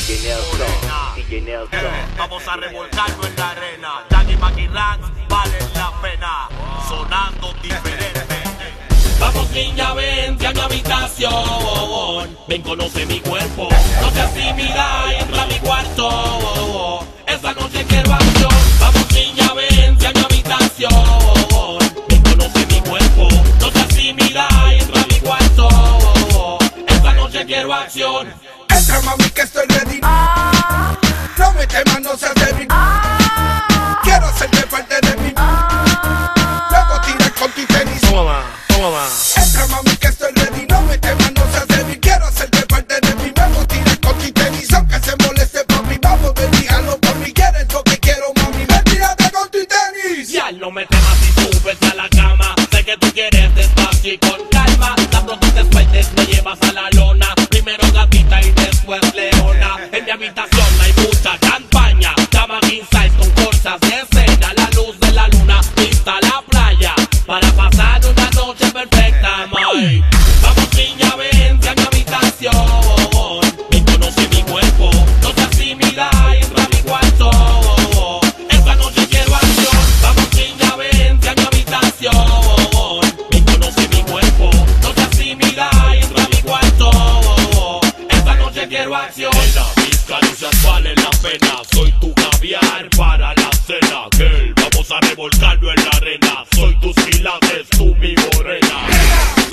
DJ Nelson. Vamos a revolcarlo en la arena. Jackie Mackie Ranks vale la pena. Sonando diferente. Vamos niña, vente a mi habitación. Ven, conoce mi cuerpo. No seas tímida, entra a mi cuarto. Esta noche quiero acción. Vamos niña, vente a mi habitación. Ven, conoce mi cuerpo. No seas tímida, entra a mi cuarto. Esta noche quiero acción. Entra mami que estoy ready. No me temas, no seas débil. Quiero hacerte parte de mí. Luego tirar con tu tenis. Toma. Entra mami que estoy ready. No me temas, no seas débil. Quiero hacerte parte de mí. Luego tirar con tu tenis. Aunque se moleste papi, vamos baby, hazlo por mí. Quieres lo que quiero mami. Me tírate con tu tenis. Ya no me temas si subes a la cama. Sé que tú quieres despacio y con calma. Tan pronto te sueltes me llevas a la lona. Primero gatita y después leona. En mi habitación hay mucha campaña. Cama king size con cosas de escena. La luz de la luna vista la playa. Para pasar una noche perfecta, my. Vamos niña, vente a mi habitación. Ven, conoce mi cuerpo. No seas tímida, entra a mi cuarto. Esta noche quiero acción. Vamos niña, vente a mi habitación. Ven, conoce mi cuerpo. No seas tímida, entra a mi cuarto. Esta noche quiero acción. Mis caricias valen la pena. Soy tu caviar para la cena. Girl, vamos a revolcarlo en la arena. Soy tus pilates, tú mi morena.